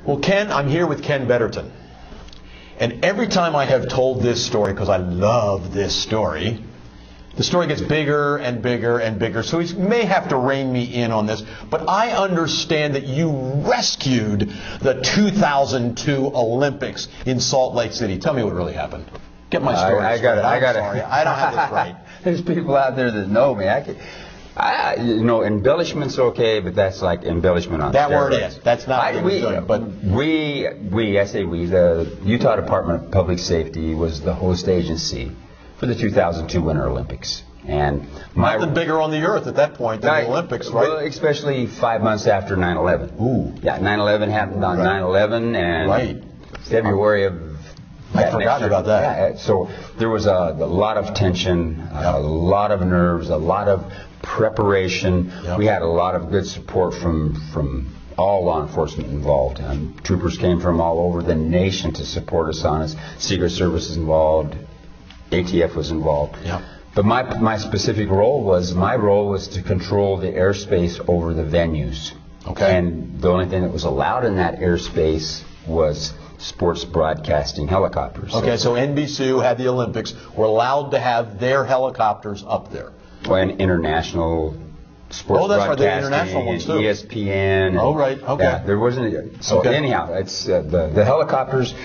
Well, Ken, I'm here with Ken Betterton. And every time I have told this story, because I love this story, the story gets bigger and bigger and bigger. So he may have to rein me in on this. But I understand that you rescued the 2002 Olympics in Salt Lake City. Tell me what really happened. Get my story. I got it. Sorry, I don't have this right. There's people out there that know me. You know, embellishment's okay, but that's like embellishment on that steroids. Word is. That's not what we're doing. But the Utah Department of Public Safety was the host agency for the 2002 Winter Olympics. And nothing bigger on the earth at that point than the Olympics, right? Well, especially 5 months after 9/11. Ooh. Yeah, 9/11 happened on 9/11, and February of... I forgot about that. Yeah, so there was a lot of tension, a lot of nerves, a lot of preparation. Yep. We had a lot of good support from all law enforcement involved. Troopers came from all over the nation to support us on it. Secret Service was involved. ATF was involved. Yep. But my specific role was to control the airspace over the venues. Okay. And the only thing that was allowed in that airspace was sports broadcasting helicopters. Okay, so NBC, who had the Olympics, were allowed to have their helicopters up there. Well, and international sports that's right, broadcasting, the international ones too. ESPN. Oh, right, okay. Yeah, there wasn't. So anyhow, it's the helicopters.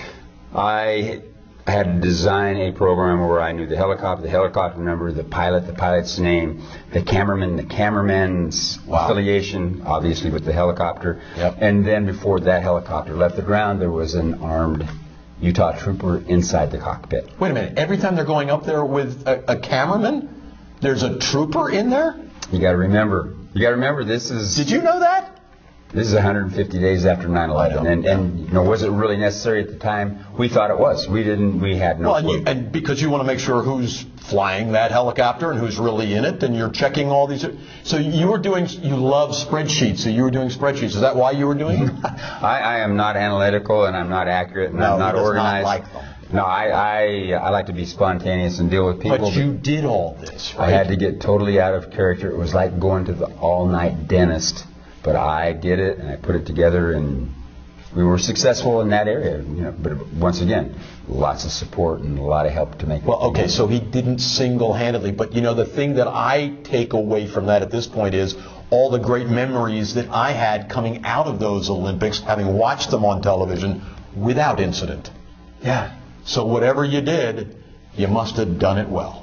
I had to design a program where I knew the helicopter number, the pilot's name, the cameraman's affiliation, obviously with the helicopter. Yep. And then before that helicopter left the ground, there was an armed Utah trooper inside the cockpit. Wait a minute, every time they're going up there with a cameraman, there's a trooper in there? You got to remember, this is... Did you know that? This is 150 days after 9/11, and you know, was it really necessary at the time? We thought it was. We had no clue. And because you want to make sure who's flying that helicopter and who's really in it, and you're checking all these. So you love spreadsheets, so you were doing spreadsheets. Is that why you were doing it? I am not analytical, and I'm not accurate, and I'm not organized. Not like them. No, I like to be spontaneous and deal with people. But you did all this, right? I had to get totally out of character. It was like going to the all-night dentist. But I did it, and I put it together, and we were successful in that area. You know, but once again, lots of support and a lot of help to make it. Well, okay, so he didn't single-handedly. But, you know, the thing that I take away from that at this point is all the great memories that I had coming out of those Olympics, having watched them on television without incident. Yeah. So whatever you did, you must have done it well.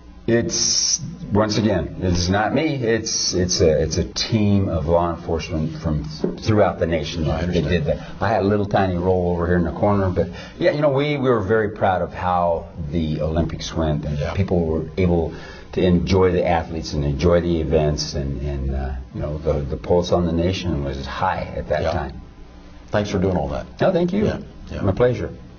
It's, once again, it's not me. It's a team of law enforcement from throughout the nation that did that. I had a little tiny role over here in the corner, but yeah, you know, we were very proud of how the Olympics went, and people were able to enjoy the athletes and enjoy the events, and you know, the pulse on the nation was high at that time. Thanks for doing all that. No, thank you. Yeah. My pleasure.